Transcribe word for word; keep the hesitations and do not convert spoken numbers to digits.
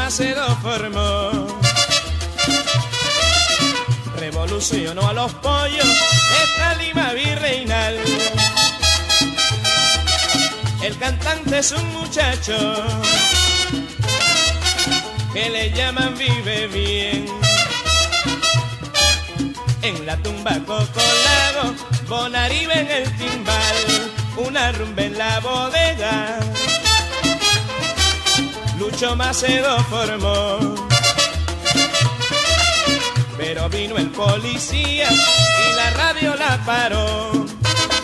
Macedo formó. Revolucionó a los pollos esta Lima virreinal. El cantante es un muchacho que le llaman Vive Bien. En la tumba Cocolado, Bonaribe en el timbal, una rumba en la bodega, Lucho Macedo formó. Pero vino el policía y la radio la paró.